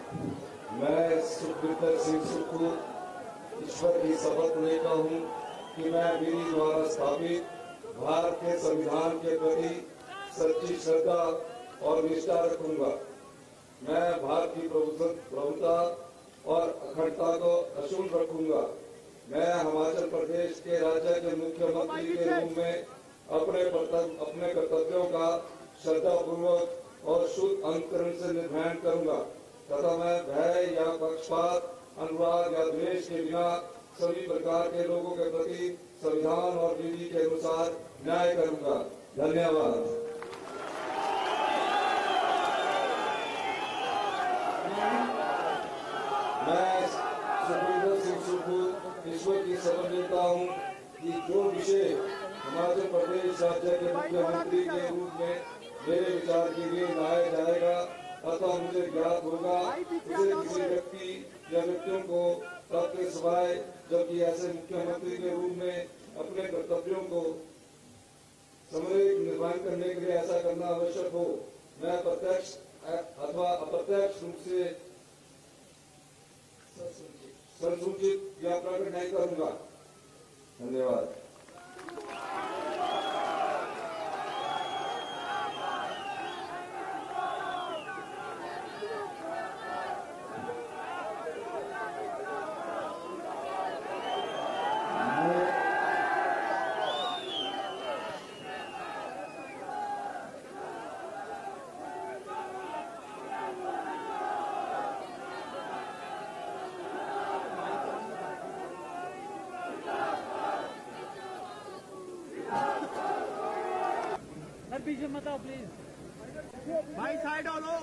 मैं सुखविंदर सिंह सुखू ईश्वर की शपथ लेता हूँ कि मैं विधि द्वारा स्थापित भारत के संविधान के प्रति सच्ची श्रद्धा और निष्ठा रखूंगा। मैं भारत की प्रभुता और अखंडता को अक्षुण्ण रखूंगा। मैं हिमाचल प्रदेश के राज्य के मुख्यमंत्री के रूप में अपने कर्तव्यों का श्रद्धापूर्वक और शुद्ध अंतकरण से निर्वहन करूंगा तथा मैं भय या पक्षपात, अनुराग या द्वेष के बिना सभी प्रकार के लोगों के प्रति संविधान और विधि के अनुसार न्याय करूंगा। धन्यवाद। मैं सुखविंदर सिंह सुखू ईश्वर की शपथ लेता हूँ कि जो विषय हिमाचल प्रदेश राज्य के मुख्यमंत्री के रूप में मेरे विचार के लिए लाया जाएगा अतः मुझे ज्ञात होगा उसे किसी व्यक्ति या व्यक्तियों को तब के सिवाय जबकि ऐसे मुख्यमंत्री के रूप में अपने कर्तव्यों को समन्वित निर्वहन करने के लिए ऐसा करना आवश्यक हो, मैं प्रत्यक्ष अथवा अप्रत्यक्ष रूप से संसूचित या प्रकट नहीं करूंगा। धन्यवाद। पीछे मत आओ प्लीज, भाई साइड हो लो।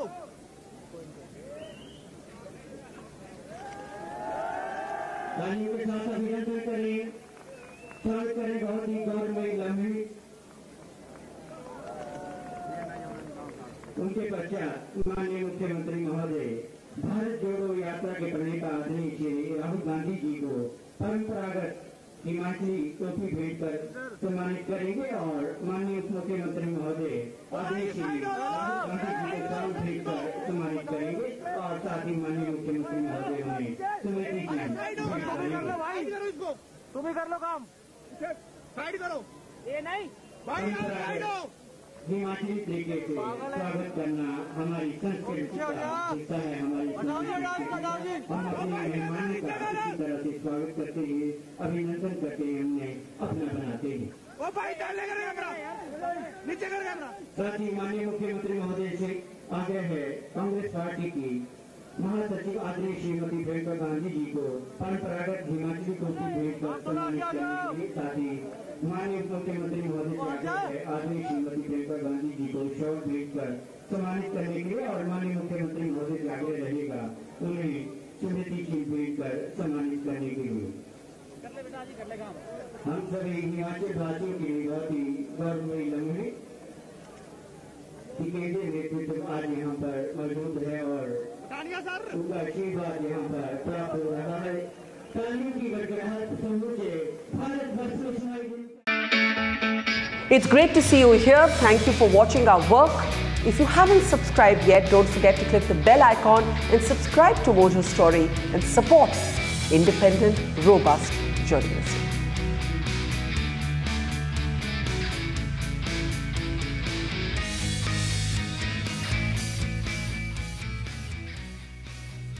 के साथ अभिनंदन करें, स्वागत करें बहुत ही गौरवमयी लम्हे। उनके पश्चात माननीय मुख्यमंत्री महोदय भारत जोड़ो यात्रा के प्रणेता आदरणीय श्री राहुल गांधी जी को परंपरागत हिमाचली टोपी भेंट कर सम्मानित करेंगे और माननीय उप मुख्यमंत्री महोदय आदरणीय श्री राहुल गांधी जी को शाल भेंट कर सम्मानित करेंगे और साथ ही माननीय मुख्यमंत्री महोदय उन्हें स्मृति चिन्ह भेंट करेंगे। तुम ही कर लो काम, साइड करो, ये नहीं हिमाचली तरीके से स्वागत करना हमारी संस्कृति का हिस्सा है। हमारी हम अपने मेहमान का इसी तरह से स्वागत करते हैं, अभिनंदन करते हैं, उन्हें अपना बनाते हैं। साथ ही माननीय मुख्यमंत्री महोदय से आगे है कांग्रेस पार्टी की महासचिव आदरणीय श्रीमती प्रियंका गांधी जी को परंपरागत हिमाचली टोपी भेंट कर सम्मानित करने के लिए, साथ ही माननीय मुख्यमंत्री महोदय से आगे है आदरणीय श्रीमती प्रियंका गांधी जी को शॉल भेंट कर सम्मानित करने के लिए और माननीय मुख्यमंत्री महोदय से आगे रहेगा उन्हें स्मृति चिन्ह भेंट कर सम्मानित करने के लिए। हम सभी हिमाचल वासियों के लिए बहुत ही गौरवमयी लम्हे केंद्रीय नेतृत्व आज यहाँ पर मौजूद है और उनका आशीर्वाद यहाँ पर प्राप्त हो रहा है। तालियों की गड़गड़ाहट समूचे भारतवर्ष में सुनाई देती। It's great to see you here. Thank you for watching our work. If you haven't subscribed yet, don't forget to click the bell icon and subscribe to Mojo Story and support independent, robust journalism.